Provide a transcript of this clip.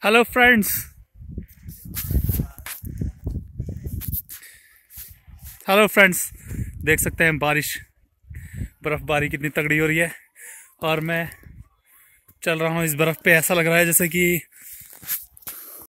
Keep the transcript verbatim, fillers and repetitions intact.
Hello friends. Hello friends, देख सकते हैं बारिश बर्फ़बारी कितनी तगड़ी हो रही है और मैं चल रहा हूँ इस बर्फ़ पे। ऐसा लग रहा है जैसे कि